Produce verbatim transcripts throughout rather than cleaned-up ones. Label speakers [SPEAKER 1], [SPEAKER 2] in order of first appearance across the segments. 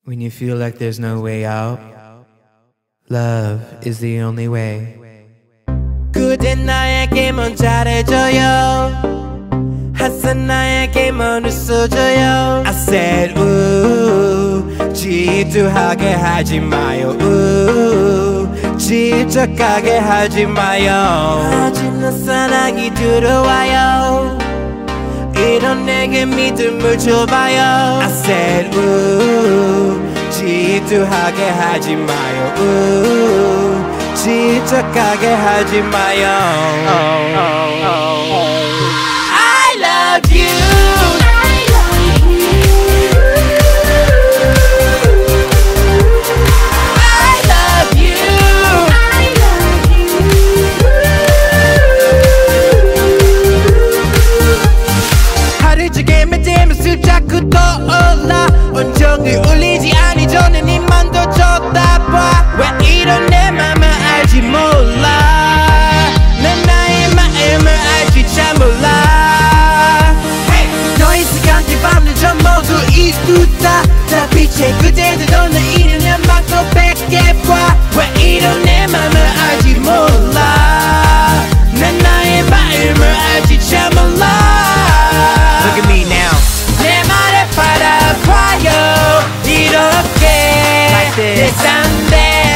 [SPEAKER 1] When you feel like there's no way out, love is the only way. 그댄 나에게만 잘해줘요. 항상 나에게만 웃어줘요. I said ooh, 질투하게 하지 마요. ooh, 질척하게 하지 마요. 하지만 사랑이 들어와요. 이런 내게 믿음을 줘봐요. I said ooh, 질투하게 하지 마요. ooh, 질척하게 하지 마요. oh, oh, oh, oh. I love you. 자꾸 떠올라 온종일 울리지 않기 전에 네 맘도 쳐다봐. 왜 이런 내 맘을 알지 몰라. 난 나의 마음을 알지 잘 몰라. hey! 너의 시간대 밤늘 전 모두 이루다. 다 빛의 그대들 너는 이르면 막도 뺏게 봐. 왜 이런 내 맘을 알지 몰라. 난 나의 마음을 알지 잘 몰라. Look at me now. 내 말을 바라봐요. 이렇게 내 상대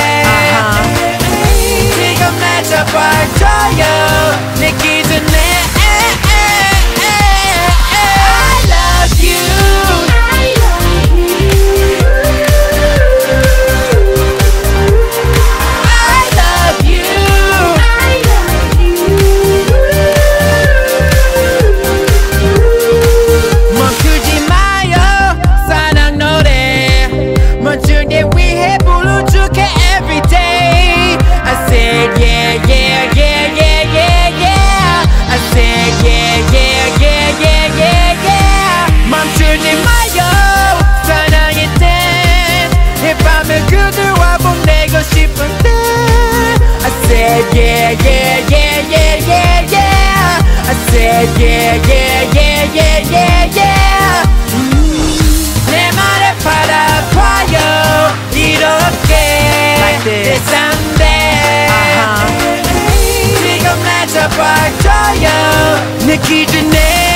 [SPEAKER 1] 지금 날 잡아줘요. 내 기준에 I love you. 그들과 보내고 싶은데 I said yeah yeah yeah yeah yeah yeah I said yeah yeah yeah yeah yeah yeah 음, 내 말을 바라봐요. 이렇게 내 상대 지금 날 잡아줘요. 내 기준에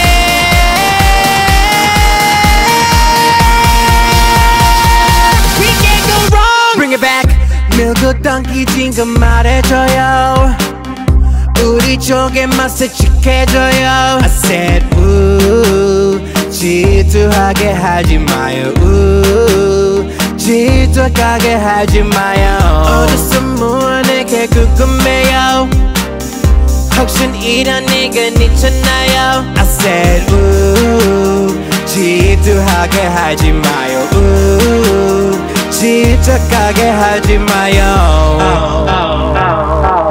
[SPEAKER 1] 밀고 당기진 건 말해줘요. 우리 쪽에 맛을 지켜줘요. I said ooh, 질투하게 하지 마요. ooh, 질투하게 하지 마요. 어디서 뭐야 내게 궁금해요. 혹시 이런 네가 있잖아요. I said ooh, 질투하게 하지 마요. ooh, 질척하게 하지 마요. oh, oh, oh, oh.